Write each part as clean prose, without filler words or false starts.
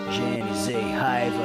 GNZ, raiva,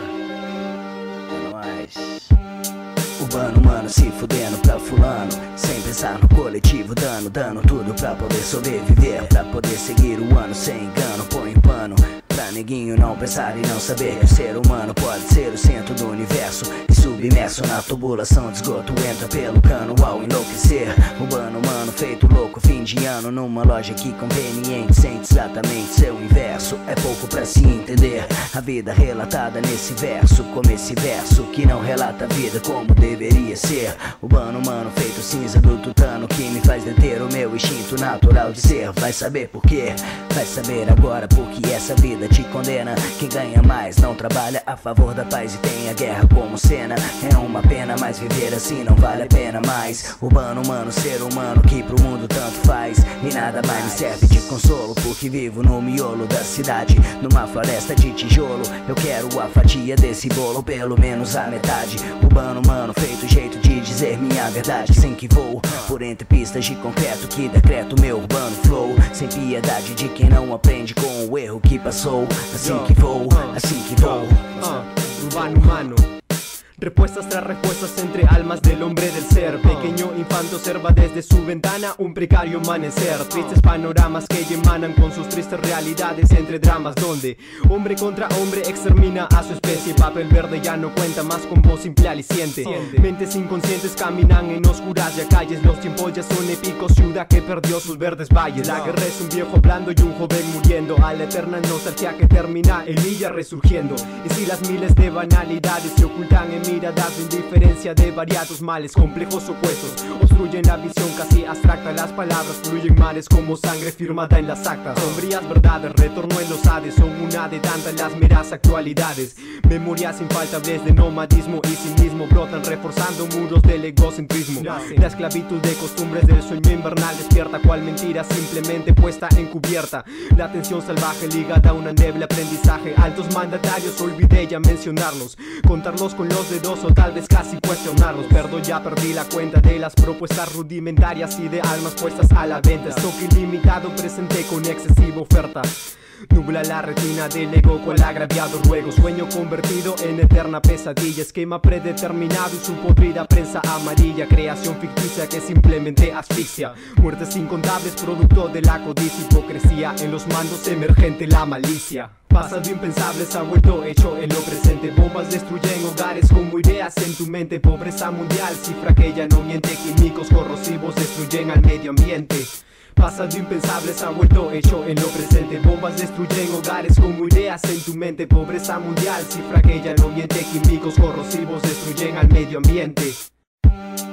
é nóis. Urbano, mano, se fudendo pra fulano, sem pensar no coletivo, dando tudo pra poder sobreviver, pra poder seguir o ano sem engano. Põe um pano pra neguinho não pensar e não saber que o ser humano pode ser o centro do universo e submerso na tubulação de esgoto, entra pelo cano ao enlouquecer. Urbano, mano, feito louco, fim de ano numa loja que conveniente, sente exatamente seu inverso. É pouco pra se entender a vida relatada nesse verso, como esse verso que não relata a vida como deveria ser. Urbano, mano, feito cinza do tutano que me faz deter o meu instinto natural de ser. Vai saber por quê? Vai saber agora porque essa vida te condena. Quem ganha mais não trabalha a favor da paz e tem a guerra como cena. É uma pena, mas viver assim não vale a pena mais. Urbano, mano, ser humano que pro mundo tanto faz e nada mais me serve de consolo, porque vivo no miolo da cidade, numa floresta de tijolo. Eu quero a fatia desse bolo, pelo menos a metade. Urbano, mano, feito jeito de dizer minha verdade, sem que vou por entre pistas de concreto que decreto meu urbano flow, sem piedade de quem não aprende com o erro que passou. Assim que vou, assim que vou. Urbano, mano. Respuestas tras respuestas entre almas del hombre del ser. Pequeño infante observa desde su ventana un precario amanecer. Tristes panoramas que emanan con sus tristes realidades entre dramas donde hombre contra hombre extermina a su especie. Papel verde ya no cuenta más con voz simple aliciente. Mentes inconscientes caminan en oscuras ya calles. Los tiempos ya son épicos, ciudad que perdió sus verdes valles. La guerra es un viejo hablando y un joven muriendo, a la eterna nostalgia que termina en ella resurgiendo. Y si las miles de banalidades se ocultan en miradas de indiferencia de variados males, complejos opuestos obstruyen la visión casi abstracta. Las palabras fluyen mares como sangre firmada en las actas. Sombrías verdades, retorno en los hades, son una de tantas las meras actualidades. Memorias infaltables de nomadismo y cinismo brotan reforzando muros del egocentrismo. La esclavitud de costumbres del sueño invernal despierta cual mentira simplemente puesta encubierta. La tensión salvaje ligada a una endeble aprendizaje. Altos mandatarios olvidé ya mencionarlos, contarlos con los dedos o tal vez casi cuestionarlos. Perdón, ya perdí la cuenta de las propuestas rudimentarias y de almas puestas a la venta. Stock ilimitado presente con excesiva oferta. Nubla la retina del ego cual agraviado ruego. Sueño convertido en eterna pesadilla. Esquema predeterminado y su podrida prensa amarilla. Creación ficticia que simplemente asfixia. Muertes incontables producto de la codicia. Hipocresía en los mandos emergente la malicia. Pasado impensable se ha vuelto hecho en lo presente. Bombas destruyen hogares como ideas en tu mente. Pobreza mundial, cifra que ya no miente. Químicos corrosivos destruyen al medio ambiente. Pasado impensable se ha vuelto hecho en lo presente. Bombas destruyen hogares como ideas en tu mente. Pobreza mundial, cifra que ya no miente. Químicos corrosivos destruyen al medio ambiente.